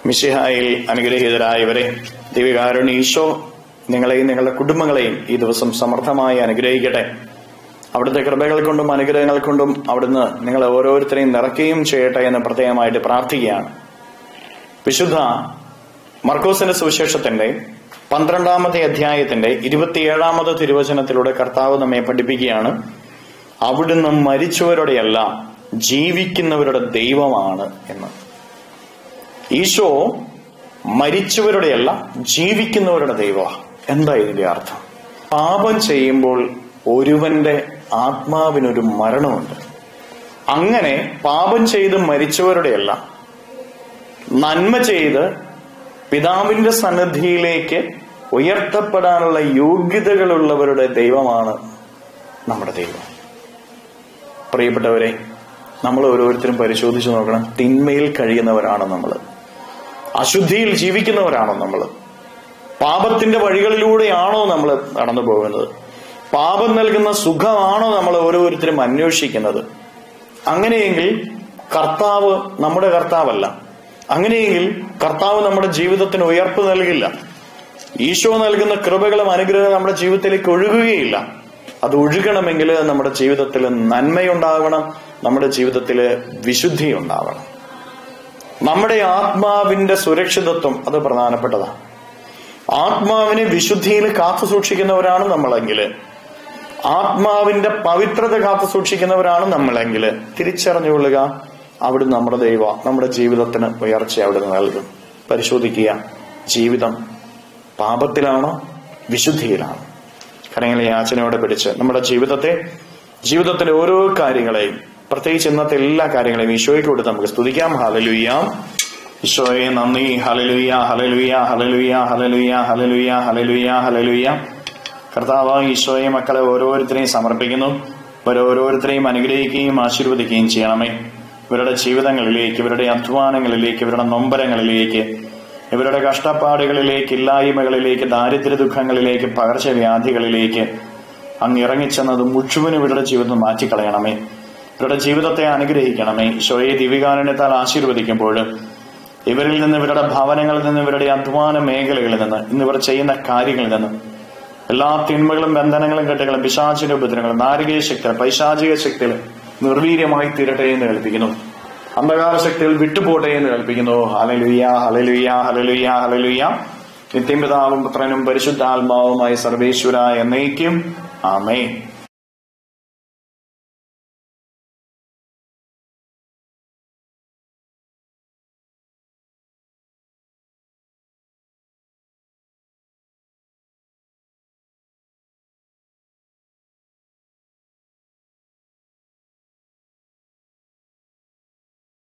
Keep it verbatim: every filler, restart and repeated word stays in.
മിശിഹായിൽ അനുഗ്രഹീതരായവരെ, ദൈവകാരുണ്യ ഈശോ നിങ്ങളെയും നിങ്ങളുടെ കുടുംബങ്ങളെയും ഈ ദിവസം സമർത്ഥമായി അനുഗ്രഹിക്കട്ടെ. അവിടുത്തെ കൃപകൾ കൊണ്ടും അനുഗ്രഹങ്ങൾ കൊണ്ടും അവിടുന്ന് നിങ്ങളെ ഓരോരുത്തരെയും നിറയ്ക്കുകയും ചെയ്യട്ടെ എന്ന് പ്രത്യേകമായിട്ട് പ്രാർത്ഥിക്കുകയാണ്. വിശുദ്ധ മർക്കോസിന്റെ സുവിശേഷത്തിന്റെ പന്ത്രണ്ടാമത്തെ അധ്യായത്തിന്റെ ഇരുപത്തിയേഴാമത് തിരുവചനത്തിലൂടെ കർത്താവ് നമ്മെ പഠിപ്പിക്കുകയാണ്, അവിടുന്ന് മരിച്ചവരുടെയല്ല ജീവിക്കുന്നവരുടെ ദൈവമാണ് എന്ന്. ഈശോ മരിച്ചവരുടെയല്ല ജീവിക്കുന്നവരുടെ ദൈവമാണ്. എന്താ ഇതിന്റെ അർത്ഥം? പാപം ചെയ്യുമ്പോൾ ഒരുവന്റെ ആത്മാവിനൊരു മരണമുണ്ട്. അങ്ങനെ പാപം ചെയ്ത് മരിച്ചവരുടെയല്ല, നന്മ ചെയ്ത് പിതാവിന്റെ സന്നിധിയിലേക്ക് ഉയർത്തപ്പെടാനുള്ള യോഗ്യതകളുള്ളവരുടെ ദൈവമാണ് നമ്മുടെ ദൈവം. പ്രിയപ്പെട്ടവരെ, നമ്മൾ ഓരോരുത്തരും പരിശോധിച്ചു നോക്കണം. തിന്മയിൽ കഴിയുന്നവരാണോ നമ്മൾ? അശുദ്ധിയിൽ ജീവിക്കുന്നവരാണോ നമ്മൾ? പാപത്തിന്റെ വഴികളിലൂടെയാണോ നമ്മൾ നടന്നു പോകുന്നത്? പാപം നൽകുന്ന സുഖമാണോ നമ്മൾ ഓരോരുത്തരും അന്വേഷിക്കുന്നത്? അങ്ങനെയെങ്കിൽ കർത്താവ് നമ്മുടെ കർത്താവല്ല. അങ്ങനെയെങ്കിൽ കർത്താവ് നമ്മുടെ ജീവിതത്തിന് ഉയർപ്പ് നൽകില്ല. ഈശോ നൽകുന്ന കൃപകളും അനുഗ്രഹവും നമ്മുടെ ജീവിതത്തിലേക്ക് ഒഴുകുകയില്ല. അത് ഒഴുകണമെങ്കിൽ നമ്മുടെ ജീവിതത്തിൽ നന്മയുണ്ടാകണം, നമ്മുടെ ജീവിതത്തിൽ വിശുദ്ധി ഉണ്ടാവണം. നമ്മുടെ ആത്മാവിന്റെ സുരക്ഷിതത്വം അത് പ്രധാനപ്പെട്ടതാണ്. ആത്മാവിനെ വിശുദ്ധിയിൽ കാത്തു സൂക്ഷിക്കുന്നവരാണ് നമ്മളെങ്കിൽ, ആത്മാവിന്റെ പവിത്രത കാത്തു സൂക്ഷിക്കുന്നവരാണ് നമ്മളെങ്കിൽ തിരിച്ചറിഞ്ഞുകൊള്ളുക, അവിടുന്ന് നമ്മുടെ ദൈവ, നമ്മുടെ ജീവിതത്തിന് ഉയർച്ച അവിടുന്ന് നൽകും. പരിശോധിക്കുക, ജീവിതം പാപത്തിലാണോ വിശുദ്ധിയിലാണോ? കരങ്ങളെ യാചനയോടെ പിടിച്ച് നമ്മുടെ ജീവിതത്തെ, ജീവിതത്തിലെ ഓരോ കാര്യങ്ങളെയും, പ്രത്യേകിച്ച് ഇന്നത്തെ എല്ലാ കാര്യങ്ങളെയും ഈശോയ്ക്ക് കൊടുത്ത് നമുക്ക് സ്തുതിക്കാം. ഹല്ലേലൂയ. ഈശോയെ നന്ദി. ഹല്ലേലൂയ, ഹല്ലേലൂയ, ഹല്ലേലൂയ, ഹല്ലേലൂയ, ഹല്ലേലൂയ, ഹല്ലേലൂയ, ഹല്ലേലൂയ. കർത്താവ് ഈശോയെ മക്കളെ ഓരോരുത്തരെയും സമർപ്പിക്കുന്നു. ഓരോരുത്തരെയും അനുഗ്രഹിക്കുകയും ആശീർവദിക്കുകയും ചെയ്യണമേ. ഇവരുടെ ജീവിതങ്ങളിലേക്ക്, ഇവരുടെ അധ്വാനങ്ങളിലേക്ക്, ഇവരുടെ നൊമ്പരങ്ങളിലേക്ക്, ഇവരുടെ കഷ്ടപ്പാടുകളിലേക്ക്, ഇല്ലായ്മകളിലേക്ക്, ദാരിദ്ര്യ ദുഃഖങ്ങളിലേക്ക്, പകർച്ചവ്യാധികളിലേക്ക് അങ്ങ് ഇറങ്ങിച്ചെന്നത് മുഴുവനും ഇവരുടെ ജീവിതം മാറ്റിക്കളയണമേ. ഇവരുടെ ജീവിതത്തെ അനുഗ്രഹിക്കണമേ. ഈശോയെ ദിവ്യകാരുണ്യത്താൽ ആശീർവദിക്കുമ്പോൾ ഇവരിൽ നിന്ന്, ഇവരുടെ ഭവനങ്ങളിൽ നിന്ന്, ഇവരുടെ അധ്വാന മേഖലകളിൽ നിന്ന്, ഇന്നിവർ ചെയ്യുന്ന കാര്യങ്ങളിൽ നിന്ന് എല്ലാ തിന്മകളും ബന്ധനങ്ങളും കെട്ടുകളും പിശാചിന്റെ ഉപദ്രവങ്ങളും നാരികീയ ശക്തികൾ, പൈശാചിക ശക്തികൾ നിർവീര്യമായി തീരട്ടെ എന്ന് കൽപ്പിക്കുന്നു. അന്ധകാര ശക്തികൾ വിട്ടുപോട്ടെ എന്ന് കൽപ്പിക്കുന്നു. ഹല്ലേലൂയ, ഹല്ലേലൂയ, ഹല്ലേലൂയ, ഹല്ലേലൂയ. നിത്യം പിതാവും പുത്രനും പരിശുദ്ധാത്മാവുമായി സർവേശ്വര എന്നേക്കും ആമേൻ.